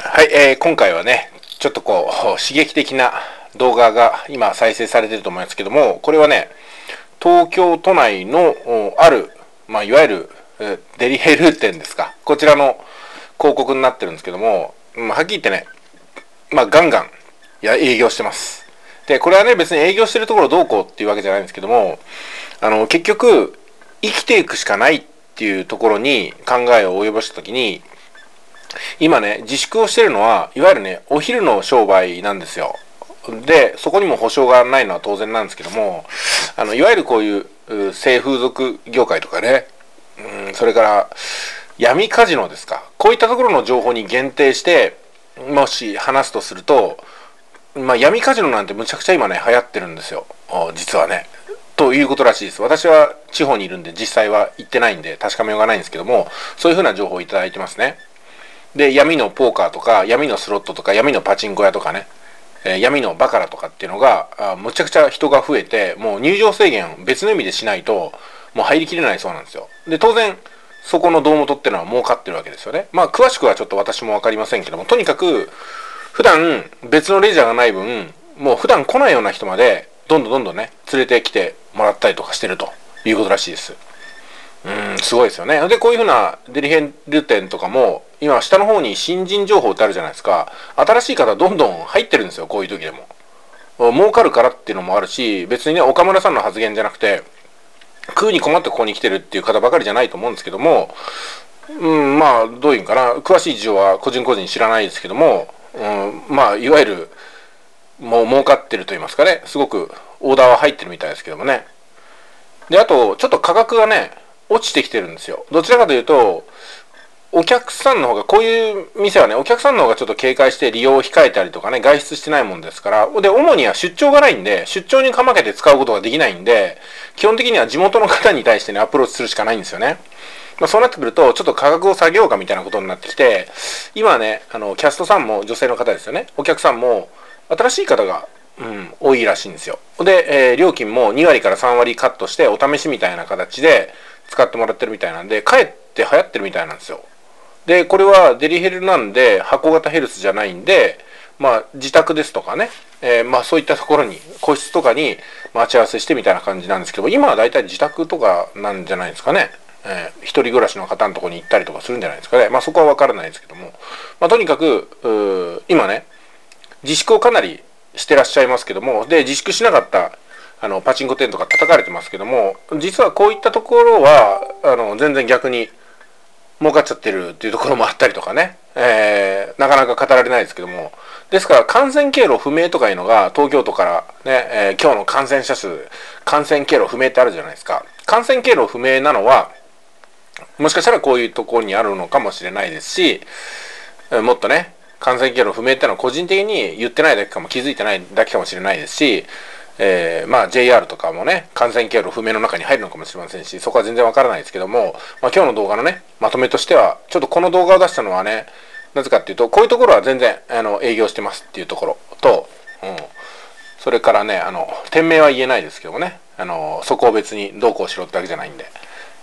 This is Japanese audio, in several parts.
はい、今回はね、ちょっと刺激的な動画が今再生されていると思いますけども、これはね、東京都内のある、いわゆるデリヘル店ですか、こちらの広告になってるんですけども、はっきり言ってね、ガンガン営業してます。で、これはね、別に営業してるところどうこうっていうわけじゃないんですけども、結局、生きていくしかないっていうところに考えを及ぼしたときに、今ね、自粛をしてるのは、いわゆるね、お昼の商売なんですよ。で、そこにも保証がないのは当然なんですけども、いわゆるこういう性風俗業界とかね、それから闇カジノですか。こういったところの情報に限定して、もし話すとすると、闇カジノなんてむちゃくちゃ今ね、流行ってるんですよ。実はね。ということらしいです。私は地方にいるんで、実際は行ってないんで、確かめようがないんですけども、そういうふうな情報をいただいてますね。で、闇のポーカーとか、闇のスロットとか、闇のパチンコ屋とかね、闇のバカラとかっていうのが、むちゃくちゃ人が増えて、もう入場制限を別の意味でしないと、もう入りきれないそうなんですよ。で、当然、そこの胴元っていうのは儲かってるわけですよね。詳しくはちょっと私もわかりませんけども、とにかく、普段別のレジャーがない分、もう普段来ないような人まで、どんどんね、連れてきてもらったりとかしてるということらしいです。すごいですよね。で、こういうふうなデリヘル店とかも、今下の方に新人情報ってあるじゃないですか。新しい方どんどん入ってるんですよ、こういう時でも。儲かるからっていうのもあるし、別にね、岡村さんの発言じゃなくて、食うに困ってここに来てるっていう方ばかりじゃないと思うんですけども、どういうんかな、詳しい事情は個人個人知らないですけども、いわゆる、もう儲かってると言いますかね、すごくオーダーは入ってるみたいですけどもね。で、あと、ちょっと価格がね、落ちてきてるんですよ。どちらかというと、お客さんの方が、こういう店はね、お客さんの方がちょっと警戒して利用を控えたりとかね、外出してないもんですから、で、主には出張がないんで、出張にかまけて使うことができないんで、基本的には地元の方に対してね、アプローチするしかないんですよね。そうなってくると、ちょっと価格を下げようかみたいなことになってきて、今はね、キャストさんも女性の方ですよね、お客さんも、新しい方が、多いらしいんですよ。で、料金も2割から3割カットして、お試しみたいな形で使ってもらってるみたいなんで、かえって流行ってるみたいなんですよ。で、これはデリヘルなんで、箱型ヘルスじゃないんで、自宅ですとかね、そういったところに、個室とかに待ち合わせしてみたいな感じなんですけど、今はだいたい自宅とかなんじゃないですかね。一人暮らしの方のところに行ったりとかするんじゃないですかね。そこはわからないですけども。とにかく、今ね、自粛をかなりしてらっしゃいますけども、で、自粛しなかった、パチンコ店とか叩かれてますけども、実はこういったところは、全然逆に、儲かっちゃってるっていうところもあったりとかね、なかなか語られないですけども、ですから感染経路不明とかいうのが東京都からね、今日の感染者数、感染経路不明ってあるじゃないですか。感染経路不明なのは、もしかしたらこういうところにあるのかもしれないですし、もっとね、感染経路不明ってのは個人的に言ってないだけかも、気づいてないだけかもしれないですし、JR とかもね、感染経路不明の中に入るのかもしれませんし、そこは全然わからないですけども、今日の動画のね、まとめとしては、ちょっとこの動画を出したのはね、なぜかっていうと、こういうところは全然、営業してますっていうところと、それからね、店名は言えないですけどもね、そこを別にどうこうしろってわけじゃないんで、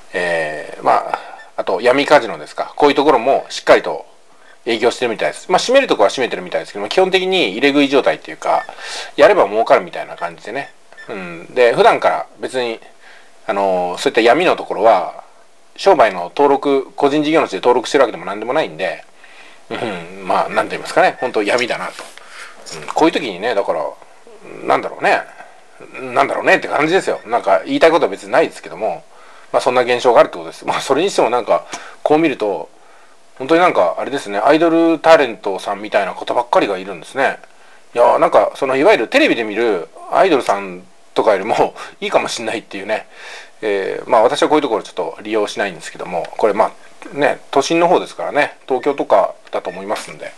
あと闇カジノですか、こういうところもしっかりと営業してるみたいです。閉めるとこは閉めてるみたいですけども、基本的に入れ食い状態っていうか、やれば儲かるみたいな感じでね。で、普段から別に、そういった闇のところは、商売の登録、個人事業主で登録してるわけでも何でもないんで、なんて言いますかね、本当闇だなと。こういう時にね、だから、なんだろうねって感じですよ。なんか言いたいことは別にないですけども、そんな現象があるってことです。それにしてもなんか、こう見ると、本当になんかあれですね、アイドルタレントさんみたいな方ばっかりがいるんですね。いやなんかいわゆるテレビで見るアイドルさんとかよりもいいかもしんないっていうね、私はこういうところちょっと利用しないんですけども、これ都心の方ですからね、東京とかだと思いますんで、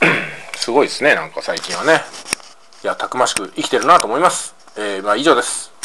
すごいですね、なんか最近はね、いやたくましく生きてるなと思います。以上です。